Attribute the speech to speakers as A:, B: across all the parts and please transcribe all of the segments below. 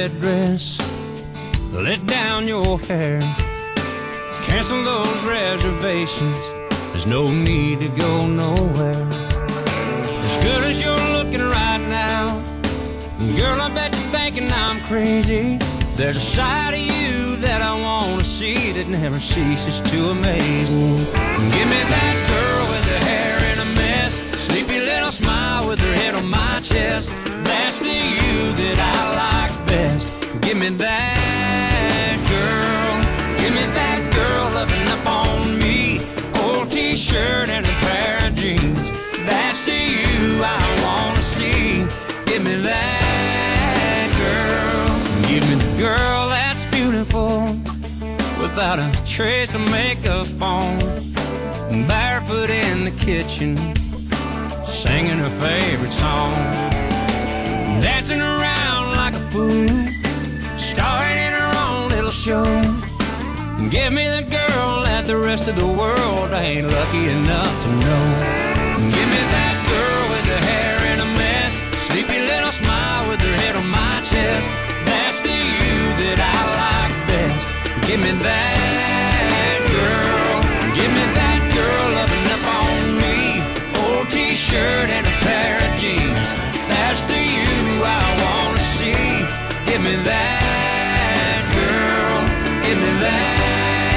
A: red dress, let down your hair, cancel those reservations. There's no need to go nowhere. As good as you're looking right now, girl, I bet you're thinking I'm crazy. There's a side of you that I want to see that never ceases to amaze me. Give me that girl with her hair in a mess, sleepy little smile with her head on my chest. That's the you that I like best. Give me that girl. Give me that girl loving up on me. Old t-shirt and a pair of jeans. That's the you I want to see. Give me that girl. Give me the girl that's beautiful, without a trace of makeup on, barefoot in the kitchen, singing her favorite song, dancing around like a fool, starring in her own little show. Give me the girl that the rest of the world ain't lucky enough to know. Give me that girl with her hair in a mess, sleepy little smile with her head on my chest. That's the you that I like best. Give me that girl. Give me that girl loving up on me. Old t-shirt and a pair of jeans. That's the you I wanna see. Give me that girl. Give me that girl.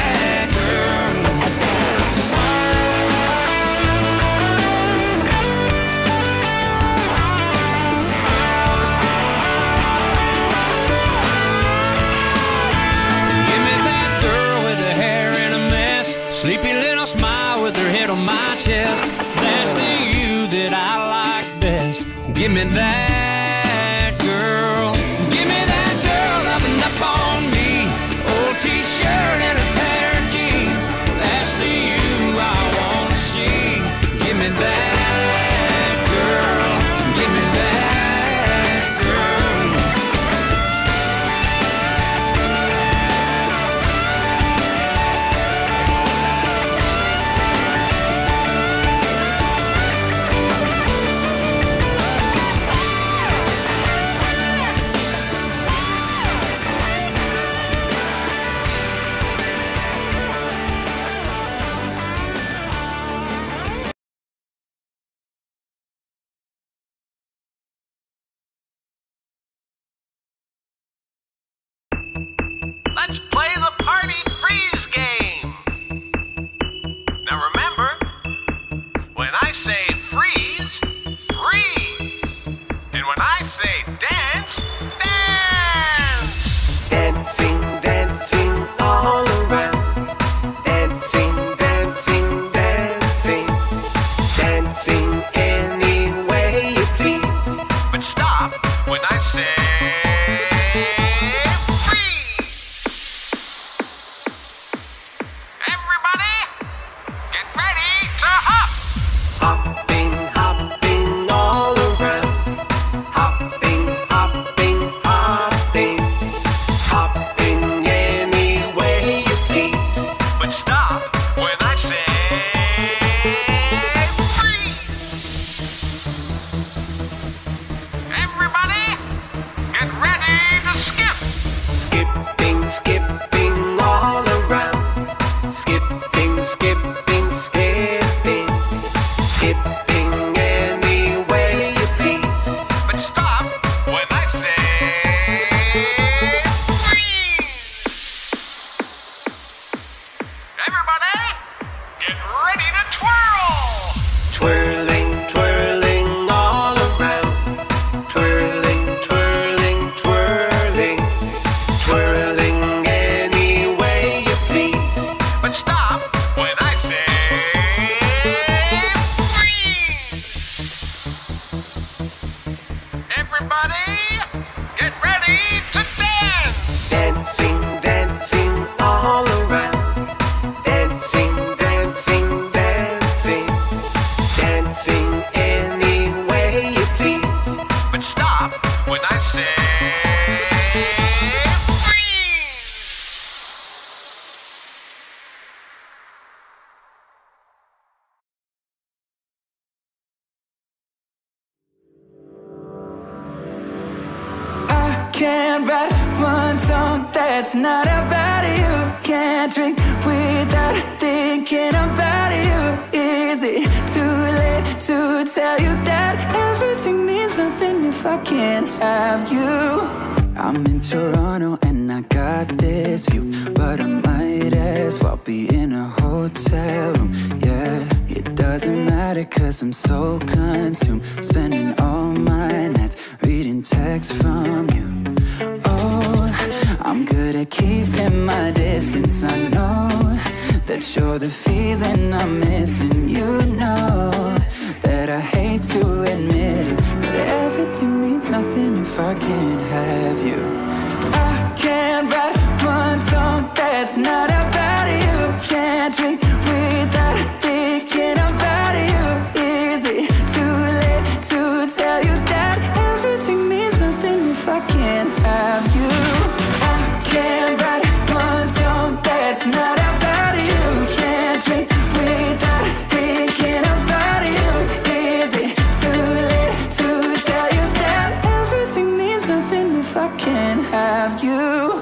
A: Sleepy little smile with her head on my chest. That's the you that I like best. Give me that girl. Give me that girl loving up on me. Old t-shirt and a pair of jeans. That's the you I wanna see. Give me that girl. Give me that girl.
B: Let's play the party freeze game. Now remember, when I say freeze, freeze. And when I say dance, dance.
C: Dancing, dancing all around. Dancing, dancing, dancing. Dancing any way you please.
B: But stop when I say
C: hopping, hopping all around. Hopping, hopping, hopping. Hopping any way you please.
B: but stop when I say freeze. Everybody, get ready to skip.
C: Skipping, skipping all around. Skipping, skipping, skipping. Skipping any way you please.
B: But stop when I say freeze. Everybody, get ready to twirl.
C: Twirling, twirling all around. Twirling, twirling, twirling. Twirling any way you please.
B: But stop when I say freeze. Everybody, get ready to dance.
C: Dancing, dancing all around. Dancing, dancing, dancing. Dancing any way you please.
B: But stop when I say freeze.
D: I can't write that's not about you. Can't drink without thinking about you. Is it too late to tell you that everything means nothing if I can't have you? I'm in Toronto and I got this view, but I might as well be in a hotel room, yeah. It doesn't matter cause I'm so consumed, spending all my nights reading texts from you. Oh, I'm good at keeping my distance. I know that you're the feeling I'm missing. You know that I hate to admit it, but everything means nothing if I can't have you. I can't write one song that's not about you. Can't drink without thinking about you. Is it too late to tell you that everything means nothing if I can't have you? I can't write one song that's not about you. Can't drink without thinking about you. Is it too late to tell you that everything means nothing if I can't have you?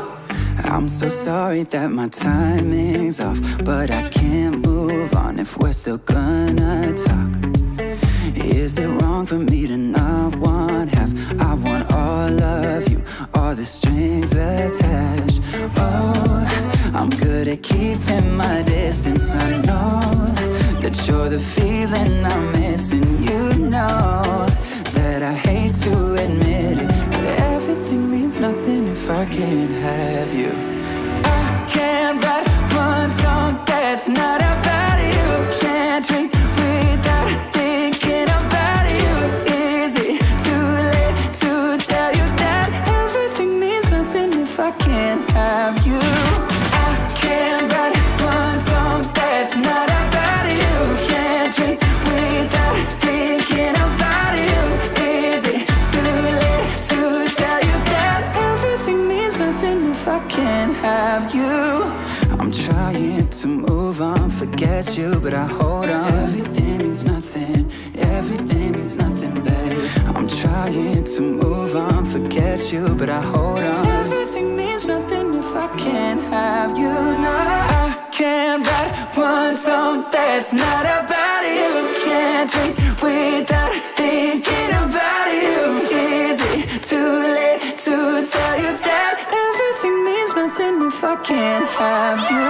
D: I'm so sorry that my timing's off, but I can't move on if we're still gonna talk. Is it wrong for me to not want half? I want all of you, all the strings attached. Oh, I'm good at keeping my distance. I know that you're the feeling I'm missing. You know that I hate to admit it, but everything means nothing if I can't have you. I can't write one song that's not about you. Can't drink without thinking about you. Is it too late to tell you that everything means nothing if I can't have you? I can't write one song that's not about you. Can't drink without thinking about you. Is it too late to tell you that everything means nothing if I can't have you? I'm trying to move on, forget you, but I hold on. Everything means nothing, everything means nothing, babe. I'm trying to move on, forget you, but I hold on. Everything means nothing if I can't have you. No, I can't write one song that's not about you. Can't drink without thinking about you. Is it too late to tell you that everything means nothing if I can't have you?